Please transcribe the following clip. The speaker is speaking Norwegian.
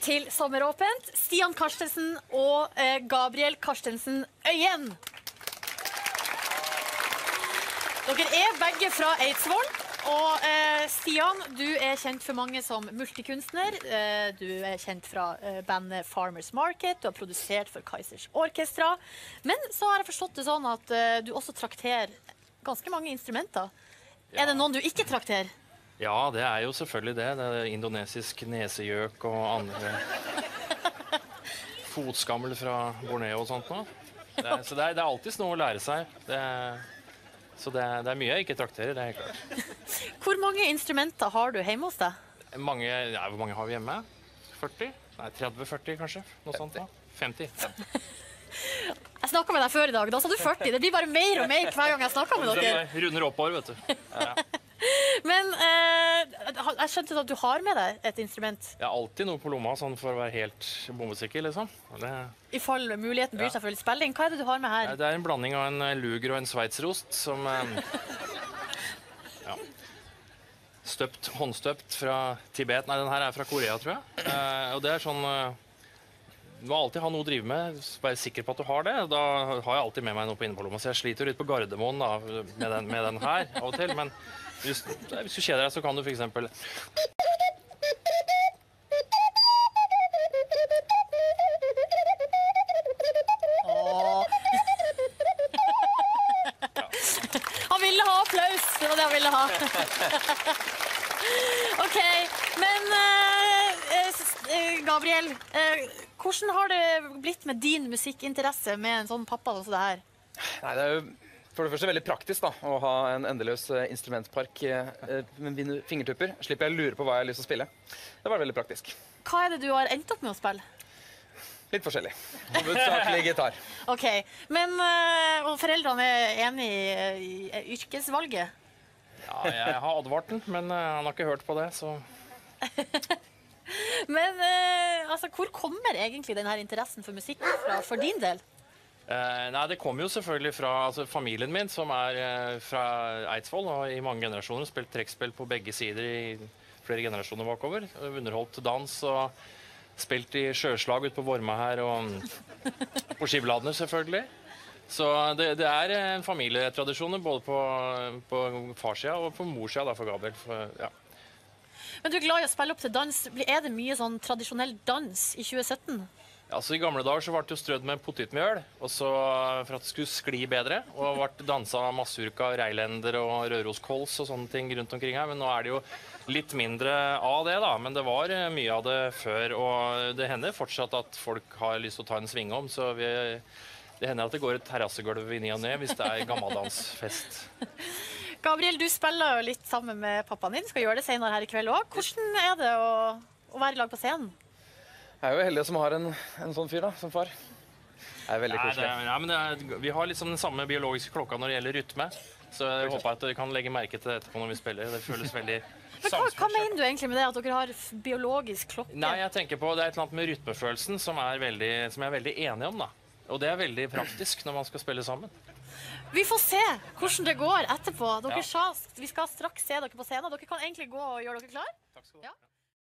til Sommeråpent, Stian Karstensen og Gabriel Karstensen Øyen. Dere er begge fra Eidsvoll, og Stian, du er kjent for mange som multikunstner. Du er kjent fra bandet Farmers Market, du har produsert for Kaizers Orkestra. Men så har jeg forstått det sånn at du også trakterer ganske mange instrumenter. Ja. Er det noen du ikke trakterer? Ja, det er jo selvfølgelig det. Det er indonesisk nesegjøk og andre fotskammel fra Borneo og sånt nå. Så det er alltid noe å lære seg. Så det er mye jeg ikke trakterer, det er helt klart. Hvor mange instrumenter har du hjemme hos deg? Hvor mange har vi hjemme? 40? Nei, 30-40 kanskje? Noe sånt da. 50. Jeg snakket med deg før i dag, da sa du 40. Det blir bare mer og mer hver gang jeg snakker med dere. Runder oppover, vet du. Ja. Men jeg skjønte at du har med deg et instrument. Jeg har alltid noe på lomma, sånn for å være helt bombesikker, liksom. I fall muligheten byr seg for litt spilling. Hva er det du har med her? Det er en blanding av en luger og en sveitserost, som håndstøpt fra Tibet. Nei, den her er fra Korea, tror jeg. Og det er sånn... Du må alltid ha noe å drive med, være sikker på at du har det. Da har jeg alltid med meg noe på innpålomma, så jeg sliter litt på Gardermoen da, med den her av og til. Men hvis du kjeder deg, så kan du for eksempel... Han ville ha applaus, det var det han ville ha. Ok, men Gabriel, hvordan har det blitt med din musikkinteresse med en sånn pappa som det her? Nei, det er jo for det første veldig praktisk da, å ha en endeløs instrumentpark med fingertupper. Slipper jeg å lure på hva jeg har lyst til å spille. Det var veldig praktisk. Hva er det du har endt opp med å spille? Litt forskjellig. Hovedsakelig gitar. Ok, men og foreldrene er enige i yrkesvalget? Ja, jeg har advart den, men han har ikke hørt på det, så... Men altså, hvor kommer egentlig denne interessen for musikk fra, for din del? Nei, det kommer jo selvfølgelig fra familien min, som er fra Eidsvoll, og i mange generasjoner spilt trekkspill på begge sider i flere generasjoner bakover. Underholdt dans og spilt i sjøslag ut på Vorma her, og på Skibladner selvfølgelig. Så det er en familietradisjon både på farssida og på morssida da, for Gabriel. Ja. Men du er glad i å spille opp til dans. Er det mye sånn tradisjonell dans i 2017? Ja, så i gamle dager så ble det jo strødd med potetmjøl, og så for at det skulle skli bedre, og ble danset massurka, reilender og røroskols og sånne ting rundt omkring her, men nå er det jo litt mindre av det da, men det var mye av det før, og det hender fortsatt at folk har lyst til å ta en sving om, så det hender at det går et terrassegulv i ny og ne hvis det er gammeldansfest. Gabriel, du spiller jo litt sammen med pappaen din, skal gjøre det senere her i kveld også. Hvordan er det å være i lag på scenen? Jeg er jo heldig som har en sånn fyr da, som far. Det er veldig koselig. Vi har liksom den samme biologiske klokka når det gjelder rytme, så jeg håper at dere kan legge merke til det etterpå når vi spiller. Det føles veldig samspillet. Hva mener du egentlig med det, at dere har biologisk klokke? Nei, jeg tenker på det er et eller annet med rytmefølelsen som jeg er veldig enig om da. Og det er veldig praktisk når man skal spille sammen. Vi får se hvordan det går etterpå. Vi skal straks se dere på scenen. Dere kan egentlig gå og gjøre dere klar. Takk skal du ha. Ja.